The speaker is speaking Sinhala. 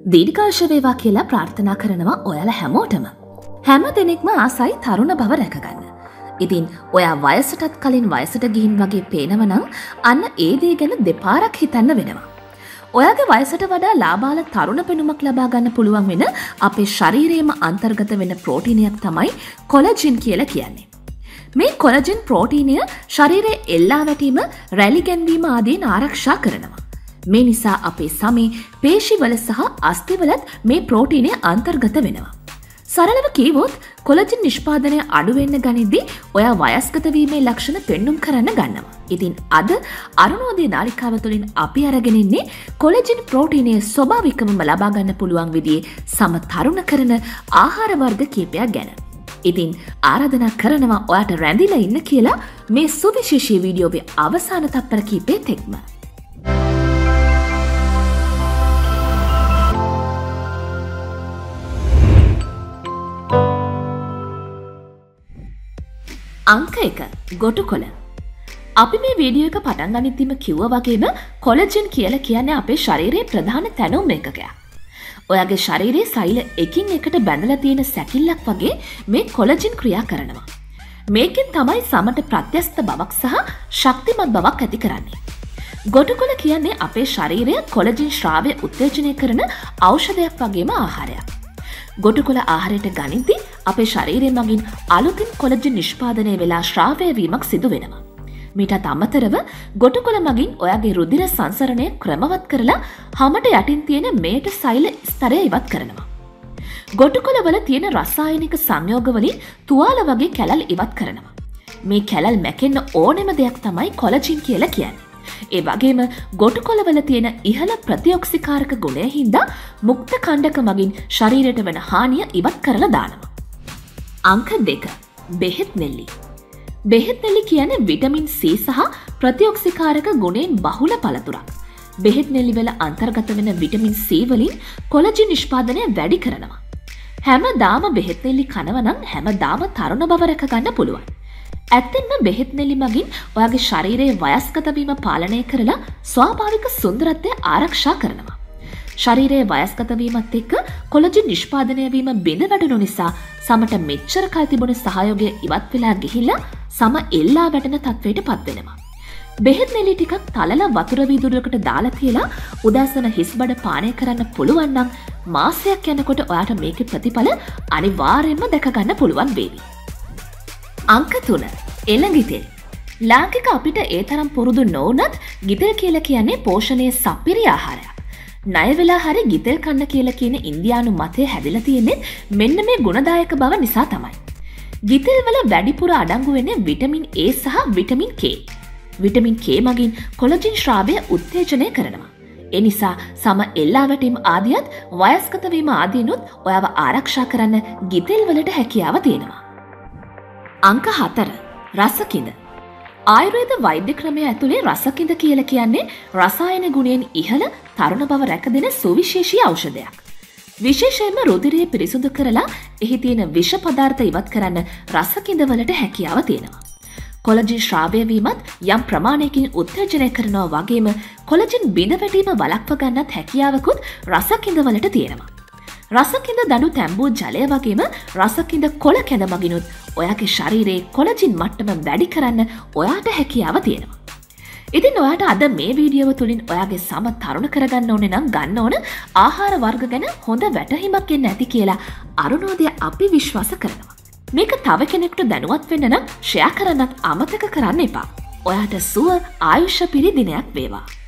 දීර්ඝාෂ වේවා කියලා ප්‍රාර්ථනා කරනවා ඔයාලා හැමෝටම. හැම දෙනෙක්ම ආසයි තරුණ බව රැකගන්න. ඉතින් ඔයා වයසටත් කලින් වයසට ගිහින් වගේ පේනවනම් අන්න ඒ දේ ගැන දෙපාරක් හිතන්න වෙනවා. ඔයාගේ වයසට වඩා ලාබාල තරුණ පෙනුමක් ලබා ගන්න පුළුවන් වෙන අපේ ශරීරයේම අන්තර්ගත වෙන ප්‍රෝටීනයක් තමයි කොලජින් කියලා කියන්නේ. මේ කොලජින් ප්‍රෝටීනය ශරීරයේ එල්ලා වැටීම, රැලි ගැන්වීම ආදීන් ආරක්ෂා කරනවා. මේ නිසා අපේ සමේ, පේශිවල සහ අස්ථිවලත් මේ ප්‍රෝටීනය අන්තර්ගත වෙනවා. සරලව කීවොත් කොලජින් නිෂ්පාදනය අඩු වෙන්න ගනිද්දී ඔයා වයස්ගත වීමේ ලක්ෂණ පෙන්눔 කරන්න ගන්නවා. ඉතින් අද අරුණෝදය නාලිකාව තුළින් අපි අරගෙන ඉන්නේ කොලජින් ප්‍රෝටීනය ස්වභාවිකවම ලබා ගන්න පුළුවන් විදිහේ සම තරුණ කරන ආහාර වර්ග කීපයක් ගැන. ඉතින් ආරාධනා කරනවා ඔයාට රැඳිලා ඉන්න කියලා මේ සුවිශේෂී වීඩියෝවේ අවසාන තත්පර කීපේ තෙක්ම. අංක 1 ගොටුකොළ. අපි මේ වීඩියෝ එක පටන් ගනිද්දිම කිව්වා වගේම කොලජන් කියලා කියන්නේ අපේ ශරීරයේ ප්‍රධාන තැනුම් ඒකකයක්. ඔයාගේ ශරීරයේ සෛල එකින් එකට බැඳලා තියෙන සැකිල්ලක් වගේ මේ කොලජන් ක්‍රියා කරනවා. මේකෙන් තමයි සමට ප්‍රත්‍යස්ත බවක් සහ ශක්තිමත් බවක් ඇති කරන්නේ. ගොටුකොළ කියන්නේ අපේ ශරීරය කොලජන් ශ්‍රාවය උත්තේජනය කරන ඖෂධයක් වගේම ආහාරයක්. ගොටුකොළ ආහාරයට ගනිද්දී අපේ ශරීරය මගින් අලුතින් කොලජන් නිෂ්පාදනය වෙලා ශ්‍රාවය වීමක් සිදු වෙනවා. මීටත් අමතරව ගොටුකොළ මගින් ඔයාගේ රුධිර සංසරණය ක්‍රමවත් කරලා හමට යටින් තියෙන මේට සෛල ස්තරය ඉවත් කරනවා. ගොටුකොළ වල තියෙන රසායනික සංයෝග වලින් තුවාල වගේ කැලල් ඉවත් කරනවා. මේ කැලල් මැකෙන්න ඕනෙම දෙයක් තමයි කොලජින් කියලා කියන්නේ. ඒ වගේම ගොටුකොළවල තියෙන ඉහළ ප්‍රතිඔක්සිකාරක ගුණය හින්දා මුක්ත කණ්ඩක මගින් ශරීරයට වෙන හානිය ඉවත් කරලා දානවා. අංක 2 බෙහෙත් නෙල්ලි. බෙහෙත් නෙල්ලි කියන්නේ විටමින් C සහ ප්‍රතිඔක්සිකාරක ගුණයෙන් බහුල පළතුරක්. බෙහෙත් නෙල්ලි වල අන්තර්ගත වෙන විටමින් C වලින් කොලජන් නිෂ්පාදනය වැඩි කරනවා. හැමදාම බෙහෙත් නෙල්ලි කනවා නම් හැමදාම තරුණ බව රැක ගන්න පුළුවන්. ඇත්තෙන්ම බෙහෙත් නෙලි මගින් ඔයාගේ ශරීරයේ වයස්ගත වීම පාලනය කරලා ස්වාභාවික සුන්දරත්වය ආරක්ෂා කරනවා. ශරීරයේ වයස්ගත වීමත් එක්ක කොලජන් නිෂ්පාදනය වීම බිඳ වැටෙනු නිසා සමට මෙච්චර කල් තිබුණ සහයෝගය ඉවත් වෙලා ගිහිල්ලා සම එල්ලා වැටෙන තත්වයට පත් වෙනවා. බෙහෙත් නෙලි ටිකක් තලලා වතුර වීදුරුවකට දාලා තියලා උදෑසන හිස් බඩ පානය කරන්න පුළුවන් නම් මාසයක් යනකොට ඔයාට මේකේ ප්‍රතිඵල අනිවාර්යයෙන්ම දැක ගන්න පුළුවන් වේවි. අංක 3 එළඟිතෙල්. ලාංකික අපිට ඒ තරම් පුරුදු නොවුනත් ගිතෙල් කියලා කියන්නේ පෝෂණයේ සපිරි ආහාරයක්. ණය වෙලා හරි ගිතෙල් කන්න කියලා කියන ඉන්දියානු මතය හැදිලා තියෙන්නේ මෙන්න මේ ගුණදායක බව නිසා තමයි. ගිතෙල් වල වැඩිපුර අඩංගු වෙන්නේ විටමින් A සහ විටමින් K. විටමින් K මගින් කොලජන් ශ්‍රාවය උත්තේජනය කරනවා. ඒ නිසා සම එල්ලා වැටීම ආදියත් වයස්ගත වීම ආදීනුත් ඔයාව ආරක්ෂා කරන්න ගිතෙල් වලට හැකියාව තියෙනවා. අංක 4 රසකින්ද. ආයුර්වේද වෛද්‍ය ක්‍රමය ඇතුලේ රසකින්ද කියලා කියන්නේ රසායන ගුණයෙන් ඉහළ තරුණ බව රැකදෙන සුවිශේෂී ඖෂධයක්. විශේෂයෙන්ම රුධිරය පිරිසුදු කරලා එහි තියෙන විෂ පදාර්ථ ඉවත් කරන්න රසකින්ද වලට හැකියාව තියෙනවා. කොලජන් ශ්‍රාවය වීමත් යම් ප්‍රමාණයකින් උත්තේජනය කරනවා වගේම කොලජන් බිඳ වැටීම වළක්ව ගන්නත් හැකියාවකුත් රසකින්ද වලට තියෙනවා. රසකින්ද දඩු තැම්බූ ජලය වගේම රසකින්ද කොළ කැඳ මගිනුත් ඔයාගේ ශරීරයේ කොලජින් මට්ටම වැඩි කරන්න ඔයාට හැකියාව තියෙනවා. ඉතින් ඔයාට අද මේ වීඩියෝව තුළින් ඔයාගේ සම තරුණ කරගන්න ඕනේ නම් ගන්න ඕන ආහාර වර්ග ගැන හොඳ වැටහීමක් එන්න ඇති කියලා අරුණෝදය අපි විශ්වාස කරනවා. මේක තව කෙනෙකුට දැනුවත් වෙන්න නම් ෂෙයා කරන්නත් අමතක කරන්න එපා. ඔයාට සුව ආයුෂ පිරි දිනයක් වේවා.